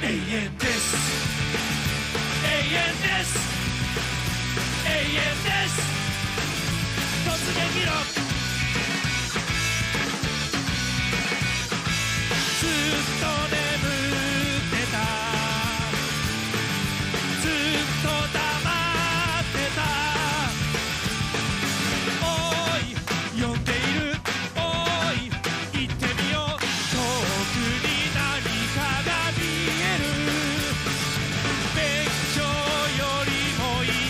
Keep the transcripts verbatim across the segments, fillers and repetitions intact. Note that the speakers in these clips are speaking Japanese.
永遠です。永遠です。永遠です。突撃ロック。ずっと眠ってた、ずっと黙ってた。おい呼んでいる、おい行ってみよう。遠くに何かが見える。勉強よりも今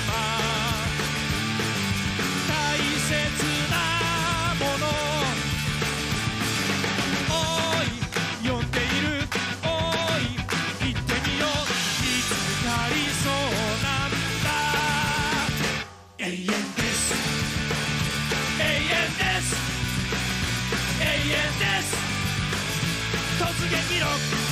大切なもの。おい呼んでいる、おい行ってみよう。見つかりそうなんだ。永遠です。永遠です。永遠です。突撃ロック。